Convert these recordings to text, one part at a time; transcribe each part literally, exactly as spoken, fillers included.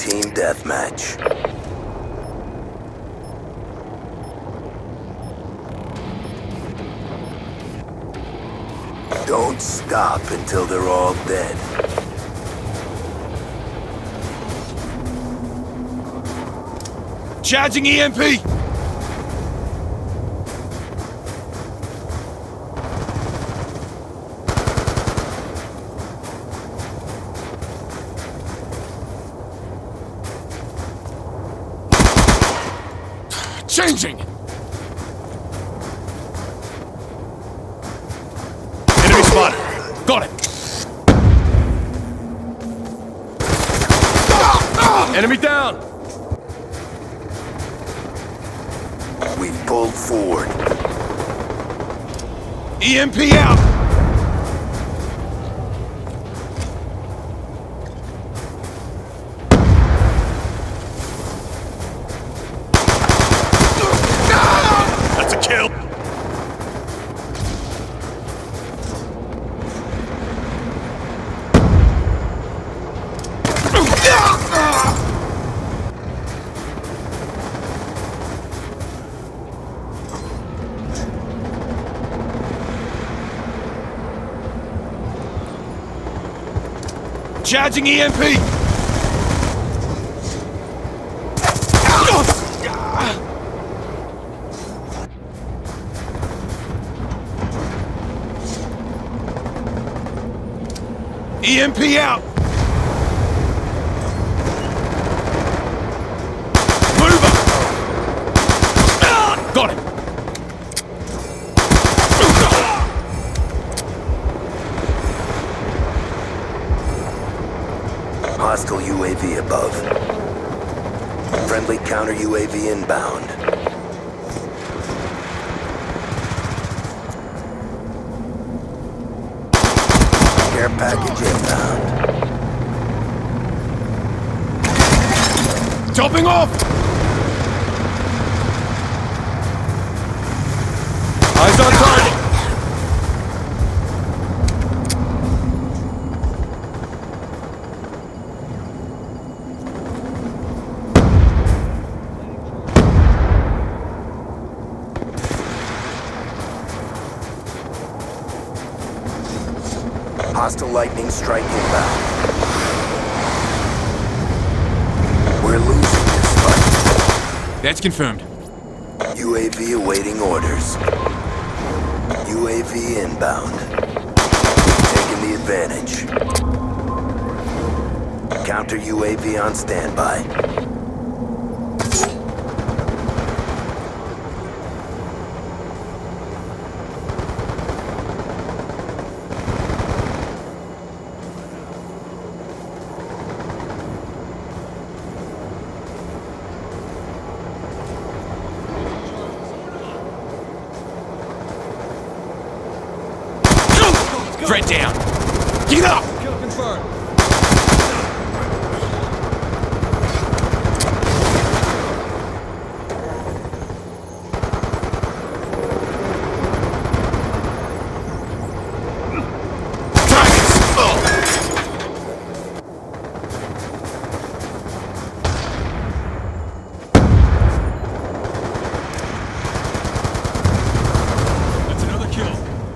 Team deathmatch. Don't stop until they're all dead. Charging E M P! Changing! Enemy spotted! Got it! Enemy down! We've pulled forward. E M P out! That's a kill! Charging E M P! E M P out! Mover! Got him! Hostile U A V above. Friendly counter U A V inbound. Care package inbound. Chopping off! Eyes on target! Hostile lightning strike inbound. We're losing this fight. That's confirmed. U A V awaiting orders. U A V inbound. Taking the advantage. Counter U A V on standby. Threat down! Get up! Kill confirmed. That's another kill.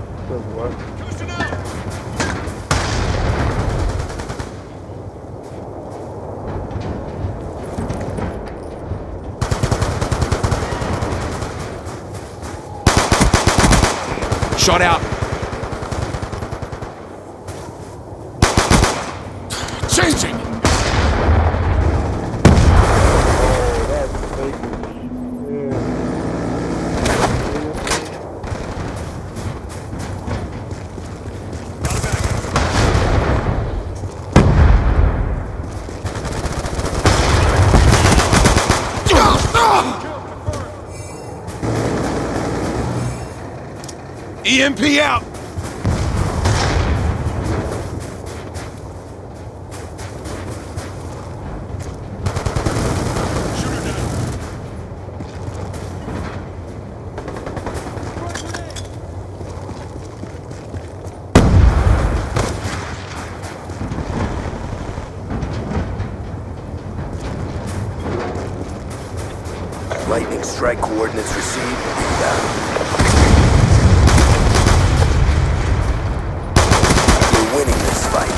Shot out. Changing. E M P out! Lightning strike coordinates received. Inbound. We're winning this fight.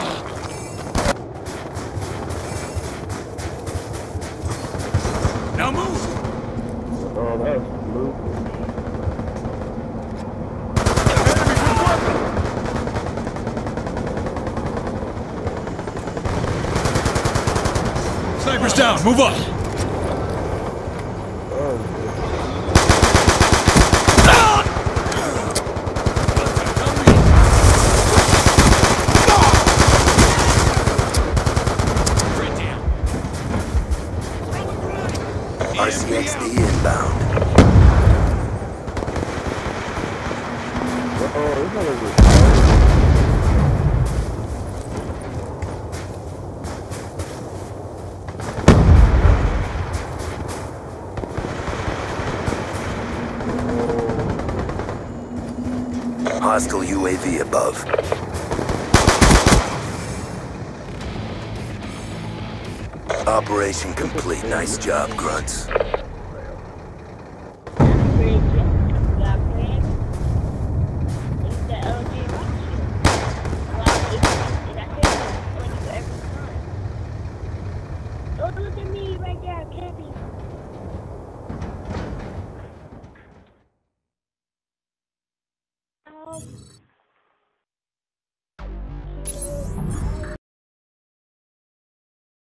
Now move! Oh, that was blue. Sniper's down, move up! R C X D inbound. Oh, this one is Hostile U A V above. Operation complete. Nice job, grunts.